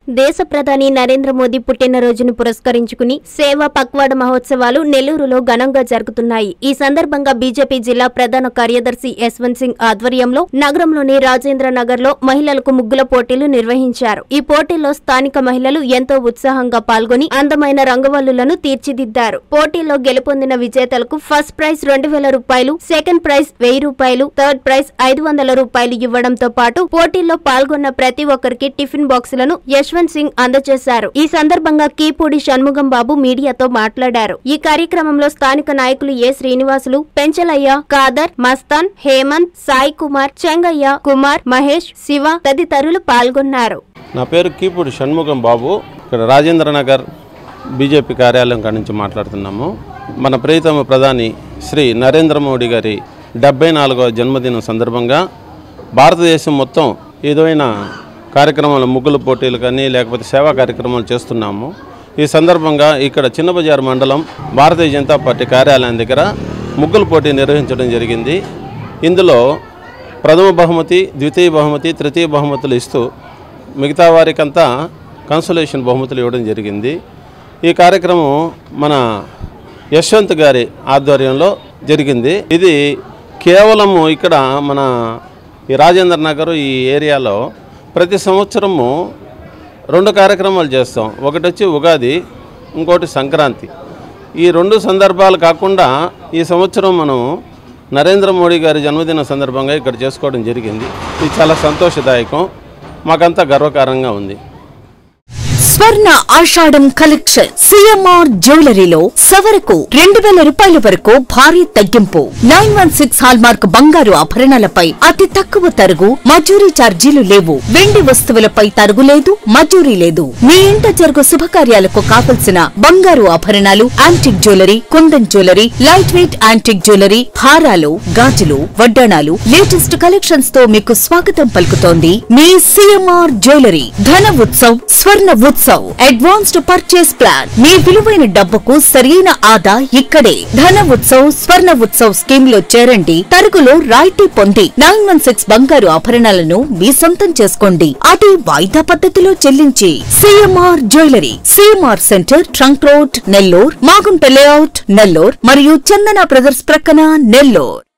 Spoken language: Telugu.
దేశ ప్రధాని నరేంద్ర మోదీ పుట్టినరోజును పురస్కరించుకుని సేవా పక్వాడ మహోత్సవాలు నెల్లూరులో ఘనంగా జరుగుతున్నాయి. ఈ సందర్భంగా బీజేపీ జిల్లా ప్రధాన కార్యదర్శి యశ్వంత్ సింగ్ ఆధ్వర్యంలో నగరంలోని రాజేంద్ర నగర్ లో మహిళలకు ముగ్గుల పోటీలు నిర్వహించారు. ఈ పోటీల్లో స్థానిక మహిళలు ఎంతో ఉత్సాహంగా పాల్గొని అందమైన రంగవల్లులను తీర్చిదిద్దారు. పోటీల్లో గెలుపొందిన విజేతలకు ఫస్ట్ ప్రైజ్ 2000 రూపాయలు, సెకండ్ ప్రైజ్ 1000 రూపాయలు, థర్డ్ ప్రైజ్ 500 రూపాయలు ఇవ్వడంతో పాటు పోటీల్లో పాల్గొన్న ప్రతి ఒక్కరికి టిఫిన్ బాక్సులను యశ్వంత్ సింగ్ అందజేశారు. ఈ సందర్భంగా కీపూడి షణ్ముగం బాబు మీడియాతో మాట్లాడారు. ఈ కార్యక్రమంలో స్థానిక నాయకులు ఏ శ్రీనివాసులు, పెంచలయ్య, ఖాదర్, మస్తాన్, హేమంత్, సాయి కుమార్, చెంగయ్య, కుమార్, మహేష్, శివ తదితరులు పాల్గొన్నారు. నా పేరు కీపూడి షణ్ముగం బాబు. ఇక్కడ రాజేంద్ర నగర్ బీజేపీ కార్యాలయం కాడి నుంచి మాట్లాడుతున్నాము. మన ప్రియతమ ప్రధాని శ్రీ నరేంద్ర మోడీ గారి 74వ జన్మదినం సందర్భంగా భారతదేశం మొత్తం ఏదైనా కార్యక్రమాలు, ముగ్గుల పోటీలు కానీ లేకపోతే సేవా కార్యక్రమాలు చేస్తున్నాము. ఈ సందర్భంగా ఇక్కడ చిన్న బజార్ మండలం భారతీయ జనతా పార్టీ కార్యాలయం దగ్గర ముగ్గుల పోటీ నిర్వహించడం జరిగింది. ఇందులో ప్రథమ బహుమతి, ద్వితీయ బహుమతి, తృతీయ బహుమతులు ఇస్తూ మిగతా వారికంతా కన్సోలేషన్ బహుమతులు ఇవ్వడం జరిగింది. ఈ కార్యక్రమం మన యశ్వంత్ గారి ఆధ్వర్యంలో జరిగింది. ఇది కేవలము ఇక్కడ మన ఈ రాజేంద్ర నగర్ ఈ ఏరియాలో ప్రతి సంవత్సరము 2 కార్యక్రమాలు చేస్తాం. ఒకటి వచ్చి ఉగాది, ఇంకోటి సంక్రాంతి. ఈ 2 సందర్భాలు కాకుండా ఈ సంవత్సరం మనం నరేంద్ర మోడీ గారి జన్మదిన సందర్భంగా ఇక్కడ చేసుకోవడం జరిగింది. ఇది చాలా సంతోషదాయకం, మాకంతా గర్వకారంగా ఉంది. స్వర్ణ ఆషాఢం కలెక్షన్ సిఎంఆర్ జ్యువెలరీలో సవరకు 2000 రూపాయల వరకు భారీ తగ్గింపు. 916 హాల్మార్క్ బంగారు ఆభరణాలపై అతి తక్కువ తరుగు, మజూరీ ఛార్జీలు లేవు. వెండి వస్తువులపై తరుగు లేదు, మజూరీ లేదు. మీ ఇంట జరుగు శుభకార్యాలకు కావలసిన బంగారు ఆభరణాలు, antique jewellery, kundan jewellery, light weight antique jewellery, హారాలు, గాజులు, వడ్డాణాలు, లేటెస్ట్ కలెక్షన్స్ తో మీకు స్వాగతం పలుకుతోంది మీ CMR jewellery. Dhana Utsav, Swarna Utsav advanced purchase plan. మీ విలువైన డబ్బుకు సరైన ఆదా ఇక్కడే. ధన ఉత్సవ్, స్వర్ణ ఉత్సవ్ స్కీమ్ లో చేరండి. తరుగులో రాయితీ పొంది 916 బంగారు ఆభరణాలను మీ సొంతం చేసుకోండి. అది వాయిదా పద్ధతిలో చెల్లించి. CMR jewellery, CMR centre, trunk road, Nellore, Magunta layout, Nellore మరియు చందన బ్రదర్స్ ప్రక్కన, నెల్లూర్.